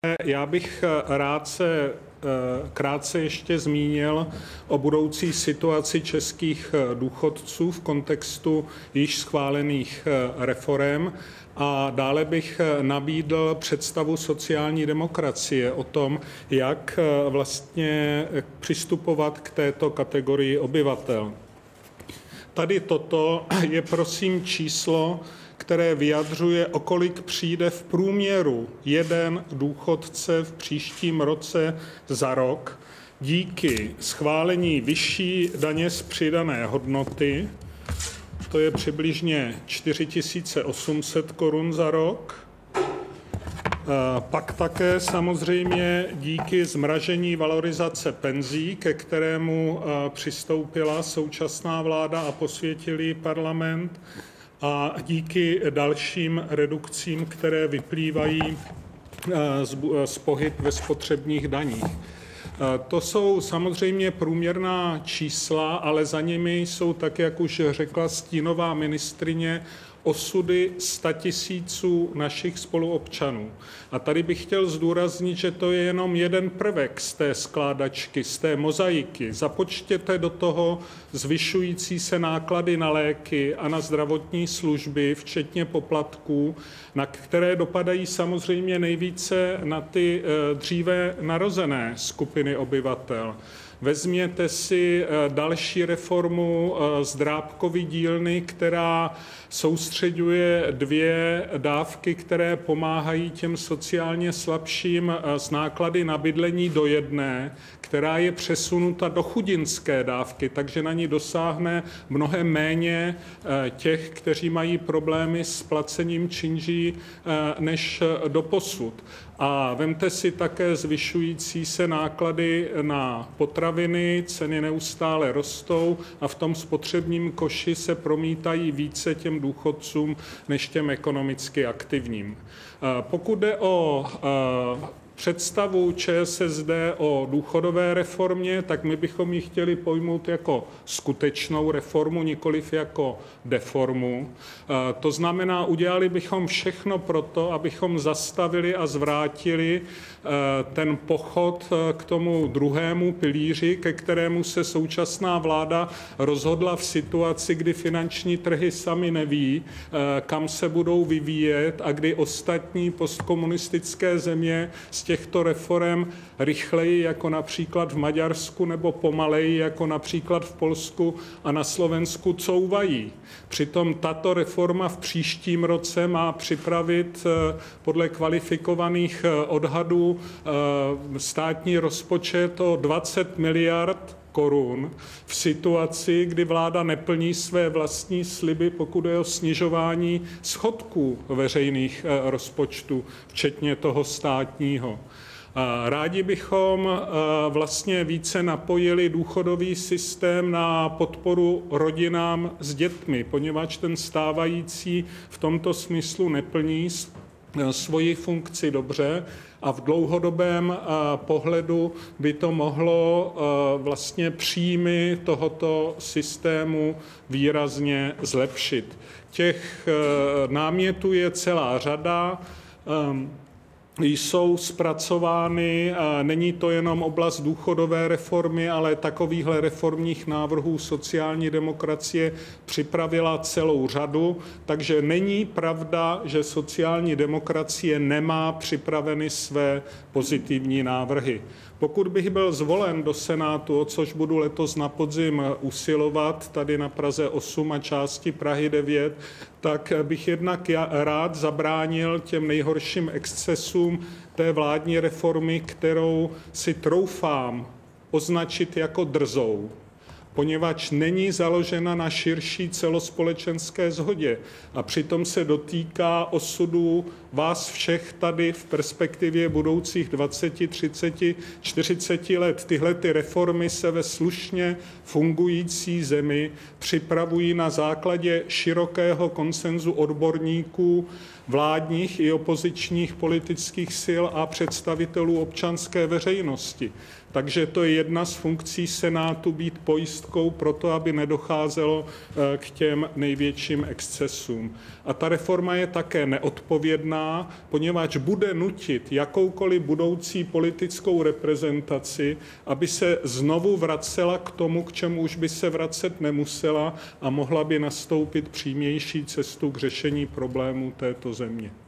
Já bych krátce ještě zmínil o budoucí situaci českých důchodců v kontextu již schválených reforem a dále bych nabídl představu sociální demokracie o tom, jak vlastně přistupovat k této kategorii obyvatel. Tady toto je prosím číslo, které vyjadřuje, o kolik přijde v průměru jeden důchodce v příštím roce za rok díky schválení vyšší daně z přidané hodnoty, to je přibližně 4 800 korun za rok. Pak také samozřejmě díky zmražení valorizace penzí, ke kterému přistoupila současná vláda a posvětil ji parlament, a díky dalším redukcím, které vyplývají z pohyb ve spotřebních daních. To jsou samozřejmě průměrná čísla, ale za nimi jsou, tak jak už řekla stínová ministryně, osudy 100 000 našich spoluobčanů. A tady bych chtěl zdůraznit, že to je jenom jeden prvek z té skládačky, z té mozaiky. Započtěte do toho zvyšující se náklady na léky a na zdravotní služby, včetně poplatků, na které dopadají samozřejmě nejvíce na ty dříve narozené skupiny obyvatel. Vezměte si další reformu z Drábkovy dílny, která soustřeďuje 2 dávky, které pomáhají těm sociálně slabším z náklady na bydlení do jedné, která je přesunuta do chudinské dávky, takže na ní dosáhne mnohem méně těch, kteří mají problémy s placením činží než doposud. A vemte si také zvyšující se náklady na potraviny, ceny neustále rostou a v tom spotřebním koši se promítají více těm důchodcům než těm ekonomicky aktivním. Pokud jde o představu ČSSD o důchodové reformě, tak my bychom ji chtěli pojmout jako skutečnou reformu, nikoliv jako deformu. To znamená, udělali bychom všechno pro to, abychom zastavili a zvrátili ten pochod k tomu druhému pilíři, ke kterému se současná vláda rozhodla v situaci, kdy finanční trhy sami neví, kam se budou vyvíjet a kdy ostatní postkomunistické země z těchto reforem rychleji, jako například v Maďarsku, nebo pomaleji, jako například v Polsku a na Slovensku, couvají. Přitom tato reforma v příštím roce má připravit podle kvalifikovaných odhadů státní rozpočet o 20 miliard korun v situaci, kdy vláda neplní své vlastní sliby, pokud je o snižování schodků veřejných rozpočtů, včetně toho státního. Rádi bychom vlastně více napojili důchodový systém na podporu rodinám s dětmi, poněvadž ten stávající v tomto smyslu neplní svoji funkci dobře a v dlouhodobém pohledu by to mohlo vlastně příjmy tohoto systému výrazně zlepšit. Těch námětů je celá řada, jsou zpracovány, není to jenom oblast důchodové reformy, ale takovýchhle reformních návrhů sociální demokracie připravila celou řadu, takže není pravda, že sociální demokracie nemá připraveny své pozitivní návrhy. Pokud bych byl zvolen do Senátu, o což budu letos na podzim usilovat, tady na Praze 8 a části Prahy 9, tak bych jednak rád zabránil těm nejhorším excesům té vládní reformy, kterou si troufám označit jako drzou, poněvadž není založena na širší celospolečenské shodě a přitom se dotýká osudů vás všech tady v perspektivě budoucích 20, 30, 40 let. Tyhle ty reformy se ve slušně fungující zemi připravují na základě širokého konsenzu odborníků vládních i opozičních politických sil a představitelů občanské veřejnosti. Takže to je jedna z funkcí Senátu být pojistkou pro to, aby nedocházelo k těm největším excesům. A ta reforma je také neodpovědná, poněvadž bude nutit jakoukoliv budoucí politickou reprezentaci, aby se znovu vracela k tomu, k čemu už by se vracet nemusela a mohla by nastoupit přímější cestu k řešení problémů této země.